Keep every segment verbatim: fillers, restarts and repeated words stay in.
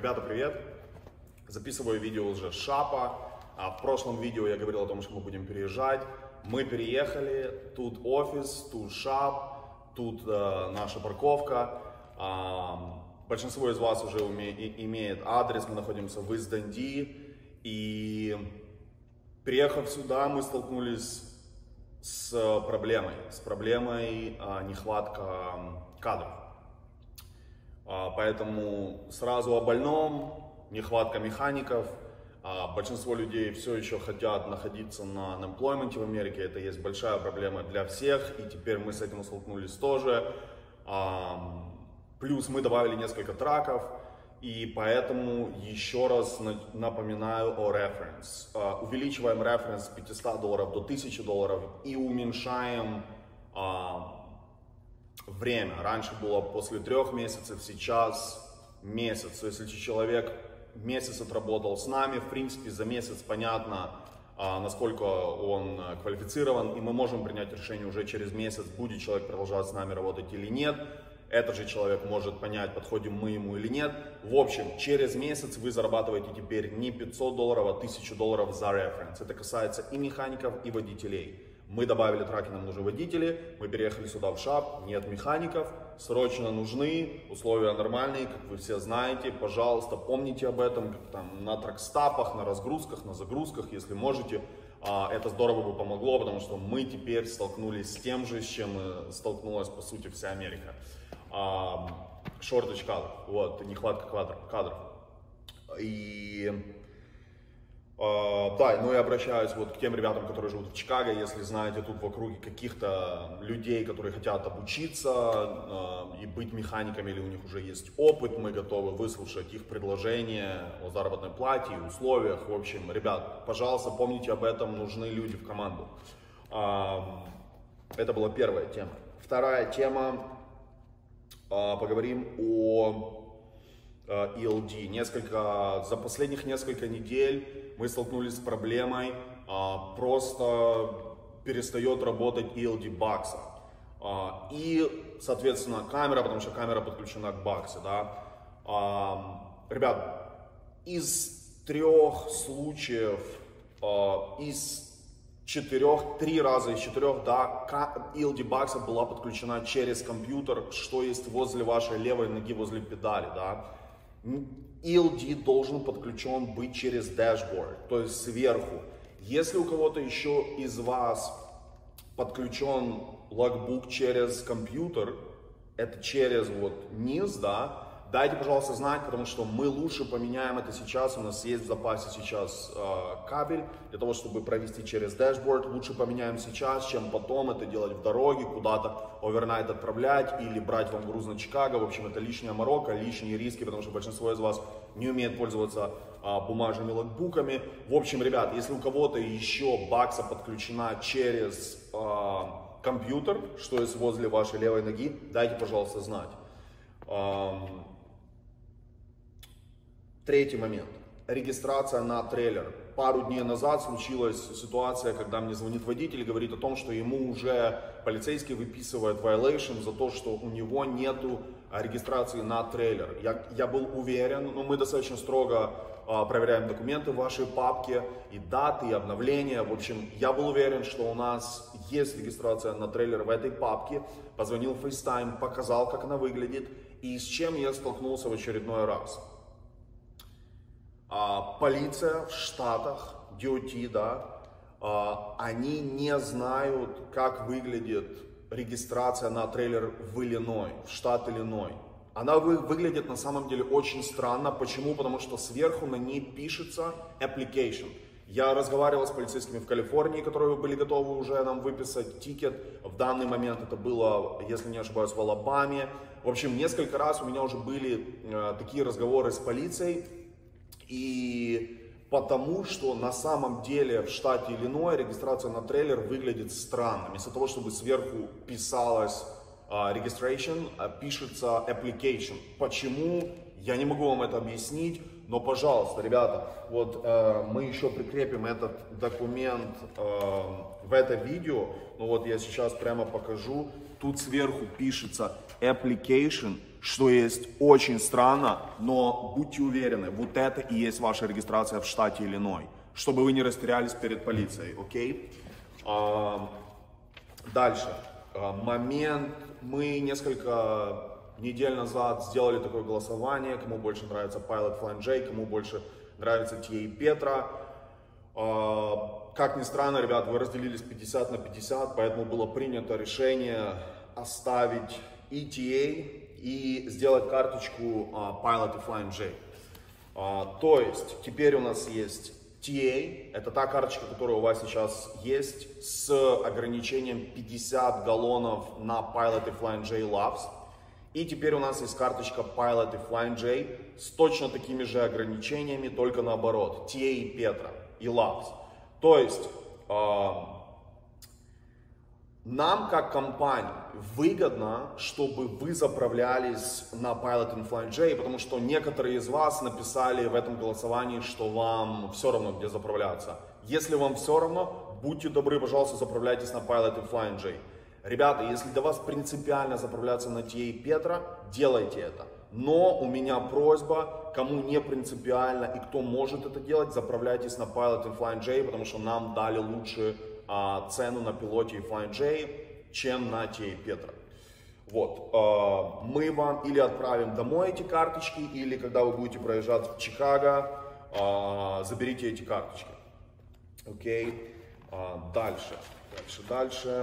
Ребята, привет! Записываю видео уже с Шапа. А в прошлом видео я говорил о том, что мы будем переезжать. Мы переехали, тут офис, тут Шап, тут э, наша парковка. А, большинство из вас уже уме, и, имеет адрес, мы находимся в Ист-Данди. И приехав сюда, мы столкнулись с проблемой, с проблемой а, нехватка кадров. Поэтому сразу о больном, нехватка механиков. Большинство людей все еще хотят находиться на unemployment в Америке. Это есть большая проблема для всех. И теперь мы с этим столкнулись тоже. Плюс мы добавили несколько траков. И поэтому еще раз напоминаю о reference. Увеличиваем reference с пятисот долларов до тысячи долларов и уменьшаем время. Раньше было после трех месяцев, сейчас месяц. То есть, если человек месяц отработал с нами, в принципе, за месяц понятно, насколько он квалифицирован, и мы можем принять решение уже через месяц, будет человек продолжать с нами работать или нет. Этот же человек может понять, подходим мы ему или нет. В общем, через месяц вы зарабатываете теперь не пятьсот долларов, а тысячу долларов за референс. Это касается и механиков, и водителей. Мы добавили траки, нам нужны водители, мы переехали сюда в Шап, нет механиков, срочно нужны, условия нормальные, как вы все знаете, пожалуйста, помните об этом, как там на тракстапах, на разгрузках, на загрузках, если можете, это здорово бы помогло, потому что мы теперь столкнулись с тем же, с чем столкнулась по сути вся Америка. Shortage кадров, вот, нехватка кадров, кадров. И... Uh, да, ну и обращаюсь вот к тем ребятам, которые живут в Чикаго. Если знаете тут в округе каких-то людей, которые хотят обучиться uh, и быть механиками, или у них уже есть опыт, мы готовы выслушать их предложения о заработной плате и условиях. В общем, ребят, пожалуйста, помните об этом, нужны люди в команду. Uh, это была первая тема. Вторая тема, uh, поговорим о и эл ди. Несколько, за последних несколько недель мы столкнулись с проблемой, а, просто перестает работать и эл ди бакса. А, и, соответственно, камера, потому что камера подключена к баксе. Да? А, ребят, из трех случаев, а, из четырех, три раза из четырех, да, и эл ди бакса была подключена через компьютер, что есть возле вашей левой ноги, возле педали. Да? и эл ди должен подключен быть через дашборд, то есть сверху. Если у кого-то еще из вас подключен логбук через компьютер, это через вот низ, да, дайте, пожалуйста, знать, потому что мы лучше поменяем это сейчас. У нас есть в запасе сейчас э, кабель для того, чтобы провести через дашборд. Лучше поменяем сейчас, чем потом это делать в дороге, куда-то овернайт отправлять или брать вам груз на Чикаго. В общем, это лишняя морока, лишние риски, потому что большинство из вас не умеет пользоваться э, бумажными логбуками. В общем, ребят, если у кого-то еще бакса подключена через э, компьютер, что есть возле вашей левой ноги, дайте, пожалуйста, знать. Эм, Третий момент. Регистрация на трейлер. Пару дней назад случилась ситуация, когда мне звонит водитель и говорит о том, что ему уже полицейский выписывает violation за то, что у него нету регистрации на трейлер. Я, я был уверен, но мы достаточно строго а, проверяем документы в вашей папке, и даты, и обновления. В общем, я был уверен, что у нас есть регистрация на трейлер в этой папке. Позвонил в FaceTime, показал, как она выглядит, и с чем я столкнулся в очередной раз. А, полиция в Штатах, ди о ти, да, а, они не знают, как выглядит регистрация на трейлер в Иллинойс, в штат Иллинойс. Она вы, выглядит на самом деле очень странно. Почему? Потому что сверху на ней пишется application. Я разговаривал с полицейскими в Калифорнии, которые были готовы уже нам выписать тикет. В данный момент это было, если не ошибаюсь, в Алабаме. В общем, несколько раз у меня уже были э, такие разговоры с полицией. И потому что на самом деле в штате Иллинойс регистрация на трейлер выглядит странно. Вместо того, чтобы сверху писалось uh, registration, uh, пишется application. Почему? Я не могу вам это объяснить, но, пожалуйста, ребята, вот uh, мы еще прикрепим этот документ uh, в это видео. Ну вот я сейчас прямо покажу. Тут сверху пишется application. что есть очень странно, но будьте уверены, вот это и есть ваша регистрация в штате Иллинойс, чтобы вы не растерялись перед полицией, окей? А, дальше. А, момент, мы несколько недель назад сделали такое голосование, кому больше нравится Pilot Flying J, кому больше нравится ти эй Petra. А, как ни странно, ребят, вы разделились пятьдесят на пятьдесят, поэтому было принято решение оставить и ти эй и сделать карточку uh, Pilot и Flying J. Uh, то есть теперь у нас есть ти эй, это та карточка, которая у вас сейчас есть, с ограничением пятьдесят галлонов на Pilot и Flying J Loves. И теперь у нас есть карточка Pilot и Flying J с точно такими же ограничениями, только наоборот, ти эй Petra и Loves. То есть э, нам как компании выгодно, чтобы вы заправлялись на Pilot и Flying J, потому что некоторые из вас написали в этом голосовании, что вам все равно где заправляться. Если вам все равно, будьте добры, пожалуйста, заправляйтесь на Pilot и Flying J. Ребята, если для вас принципиально заправляться на ти эй Petra, делайте это. Но у меня просьба, кому не принципиально и кто может это делать, заправляйтесь на Pilot и Flying J, потому что нам дали лучше а, цену на пилоте и Flying J, чем на ти эй Petra. Вот, а, мы вам или отправим домой эти карточки, или когда вы будете проезжать в Чикаго, а, заберите эти карточки. Окей, а, дальше, дальше, дальше.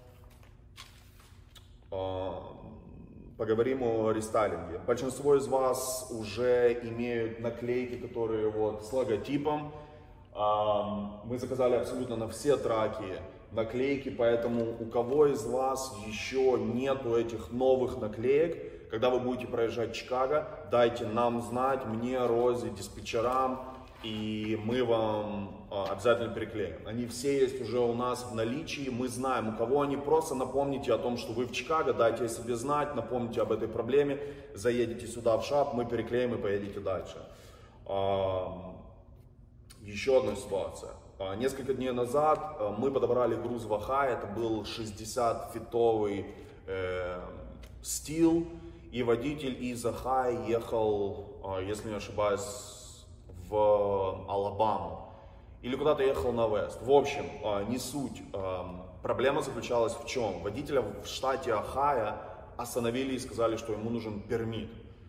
Поговорим о рестайлинге. Большинство из вас уже имеют наклейки, которые вот с логотипом. Мы заказали абсолютно на все траки наклейки, поэтому у кого из вас еще нету этих новых наклеек, когда вы будете проезжать Чикаго, дайте нам знать, мне, Розе, диспетчерам, и мы вам обязательно переклеим. Они все есть уже у нас в наличии, мы знаем, у кого они, просто напомните о том, что вы в Чикаго, дайте о себе знать, напомните об этой проблеме, заедете сюда в шап, мы переклеим и поедете дальше. Еще одна ситуация. Несколько дней назад мы подобрали груз в Ohio, это был шестидесятифитовый э, стил, и водитель из Ohio ехал, если не ошибаюсь, в Алабаму или куда-то ехал на Вест. В общем, не суть. Проблема заключалась в чем? Водителя в штате Ohio остановили и сказали, что ему нужен пермит.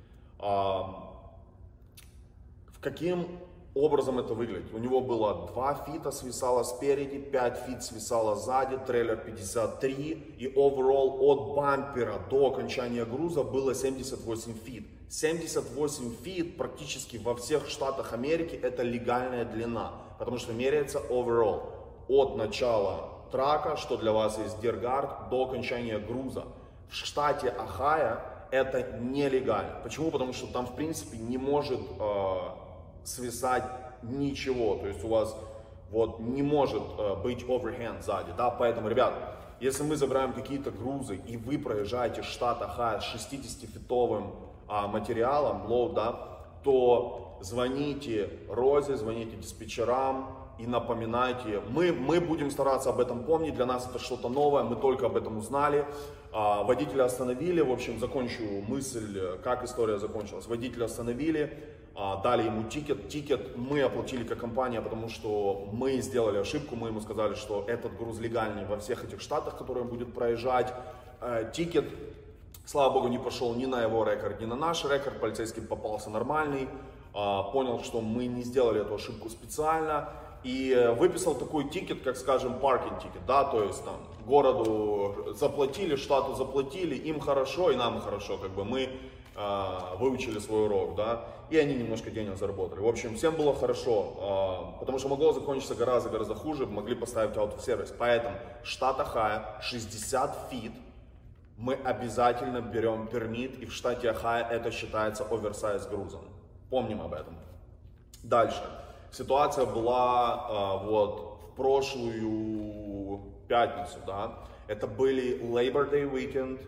Каким образом это выглядит? У него было два фита свисало спереди, пять фит свисало сзади, трейлер пятьдесят три, и overall от бампера до окончания груза было семьдесят восемь фит. семьдесят восемь фит практически во всех штатах Америки это легальная длина, потому что меряется overall от начала трака, что для вас есть диргард, до окончания груза. В штате Ohio это нелегально. Почему? Потому что там в принципе не может э, свисать ничего, то есть у вас вот не может э, быть overhand сзади, да, поэтому, ребят, если мы забираем какие-то грузы и вы проезжаете штат Ohio с шестидесятифитовым а, материалом, load, да, то звоните Розе, звоните диспетчерам и напоминайте. Мы, мы будем стараться об этом помнить, для нас это что-то новое, мы только об этом узнали. А, водителя остановили, в общем, закончу мысль, как история закончилась. Водителя остановили, а, дали ему тикет. Тикет мы оплатили как компания, потому что мы сделали ошибку, мы ему сказали, что этот груз легальный во всех этих штатах, которые он будет проезжать. А, тикет, слава богу, не пошел ни на его рекорд, ни на наш рекорд, полицейский попался нормальный, а, понял, что мы не сделали эту ошибку специально. И выписал такой тикет, как, скажем, паркинг тикет, да, то есть там городу заплатили, штату заплатили, им хорошо и нам хорошо, как бы мы э, выучили свой урок, да, и они немножко денег заработали. В общем, всем было хорошо, э, потому что могло закончиться гораздо-гораздо хуже, могли поставить out of service. Поэтому штат Ohio шестьдесят фит, мы обязательно берем пермит, и в штате Ohio это считается оверсайз грузом. Помним об этом. Дальше. Ситуация была а, вот в прошлую пятницу, да, это были Labor Day weekend,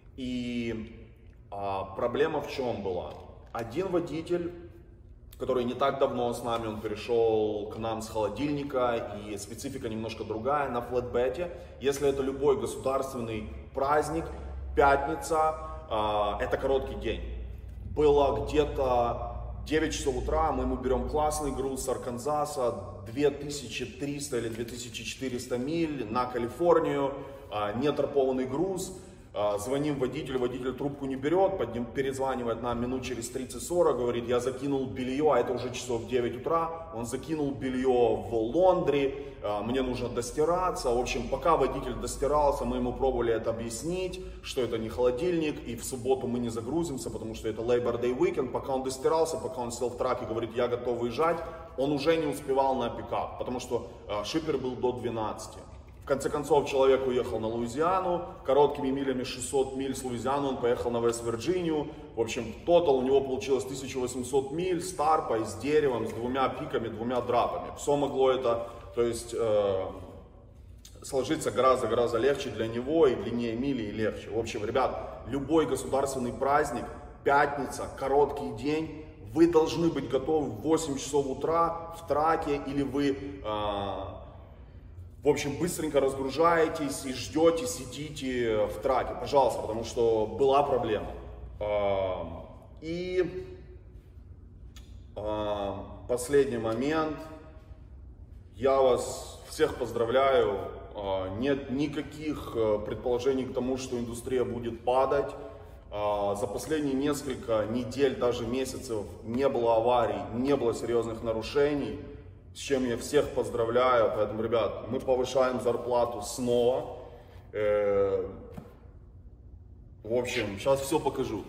и а, проблема в чем была? Один водитель, который не так давно с нами, он перешел к нам с холодильника, и специфика немножко другая на флетбете. Если это любой государственный праздник, пятница, это короткий день. Было где-то девять часов утра, мы ему берем классный груз с Арканзаса, две тысячи триста или две тысячи четыреста миль на Калифорнию, неторпованный груз. Звоним водителю, водитель трубку не берет, под ним перезванивает нам минут через тридцать-сорок, говорит, я закинул белье, а это уже часов девять утра, он закинул белье в лондри, мне нужно достираться. В общем, пока водитель достирался, мы ему пробовали это объяснить, что это не холодильник, и в субботу мы не загрузимся, потому что это Labor Day Weekend. Пока он достирался, пока он сел в трак и говорит, я готов выезжать, он уже не успевал на пикап, потому что шипер был до двенадцати. В конце концов, человек уехал на Луизиану, короткими милями шестьсот миль с Луизианы он поехал на Вест-Вирджинию. В общем, тотал у него получилось тысяча восемьсот миль с тарпой, с деревом, с двумя пиками, двумя драпами. Все могло это, то есть, э, сложиться гораздо-гораздо легче для него, и длиннее мили, и легче. В общем, ребят, любой государственный праздник, пятница, короткий день, вы должны быть готовы в восемь часов утра в траке, или вы... Э, В общем, быстренько разгружаетесь и ждете, сидите в траке, пожалуйста, потому что была проблема. И последний момент. Я вас всех поздравляю. Нет никаких предположений к тому, что индустрия будет падать. За последние несколько недель, даже месяцев не было аварий, не было серьезных нарушений. С чем я всех поздравляю. Поэтому, ребят, мы повышаем зарплату снова. В общем, сейчас все покажу.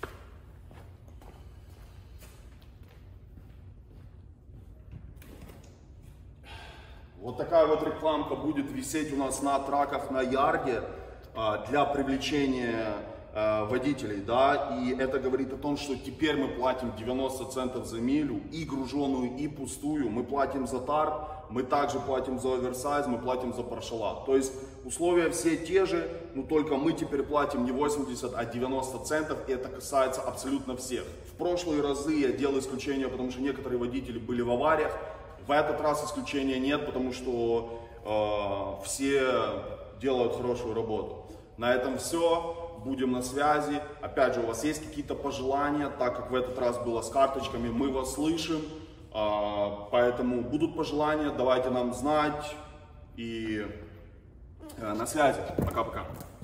Вот такая вот рекламка будет висеть у нас на траках на ярде для привлечения водителей, да, и это говорит о том, что теперь мы платим девяносто центов за милю, и груженую, и пустую, мы платим за тарп, мы также платим за оверсайз, мы платим за паршала. То есть условия все те же, но только мы теперь платим не восемьдесят, а девяносто центов, и это касается абсолютно всех. В прошлые разы я делал исключение, потому что некоторые водители были в авариях, в этот раз исключения нет, потому что э, все делают хорошую работу. На этом все. Будем на связи. Опять же, у вас есть какие-то пожелания, так как в этот раз было с карточками, мы вас слышим. Поэтому будут пожелания, давайте нам знать. И на связи. Пока-пока.